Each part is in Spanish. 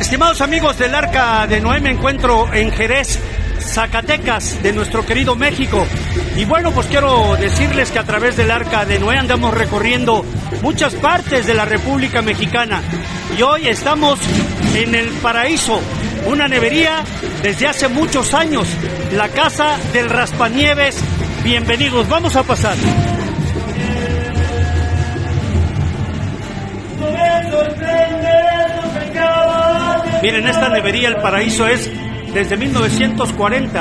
estimados amigos del Arca de Noé, me encuentro en Jerez, Zacatecas, de nuestro querido México. Y bueno, pues quiero decirles que a través del Arca de Noé andamos recorriendo muchas partes de la República Mexicana. Y hoy estamos en El Paraíso, una nevería desde hace muchos años, la Casa del Raspanieves. Bienvenidos, vamos a pasar. Miren, esta nevería El Paraíso es desde 1940.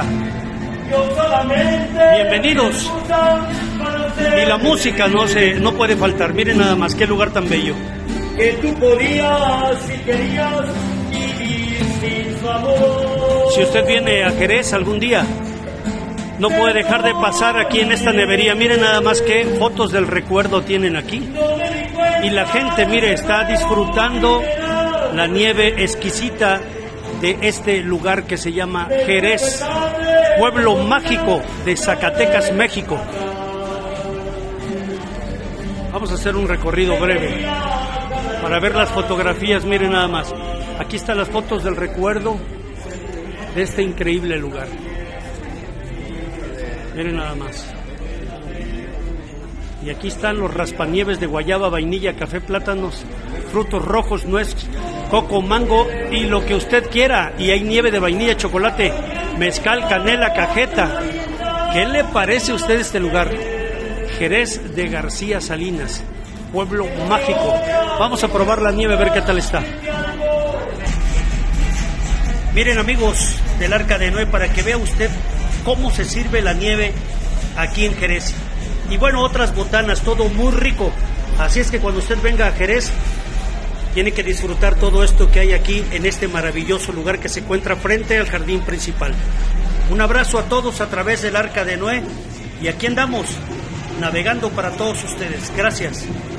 Bienvenidos. Y la música no puede faltar. Miren nada más, qué lugar tan bello. Que tú podías, si querías, vivir sin su amor. Si usted viene a Jerez algún día, no puede dejar de pasar aquí en esta nevería. Miren nada más qué fotos del recuerdo tienen aquí. Y la gente, mire, está disfrutando la nieve exquisita de este lugar que se llama Jerez, pueblo mágico de Zacatecas, México. Vamos a hacer un recorrido breve para ver las fotografías. Miren nada más, aquí están las fotos del recuerdo de este increíble lugar. Miren nada más. Y aquí están los raspanieves de guayaba, vainilla, café, plátanos, frutos rojos, nuez, coco, mango y lo que usted quiera. Y hay nieve de vainilla, chocolate, mezcal, canela, cajeta. ¿Qué le parece a usted este lugar? Jerez de García Salinas, pueblo mágico. Vamos a probar la nieve, a ver qué tal está. Miren, amigos del Arca de Noé, para que vea usted cómo se sirve la nieve aquí en Jerez. Y bueno, otras botanas, todo muy rico. Así es que cuando usted venga a Jerez, tiene que disfrutar todo esto que hay aquí en este maravilloso lugar que se encuentra frente al jardín principal. Un abrazo a todos a través del Arca de Noé. Y aquí andamos, navegando para todos ustedes. Gracias.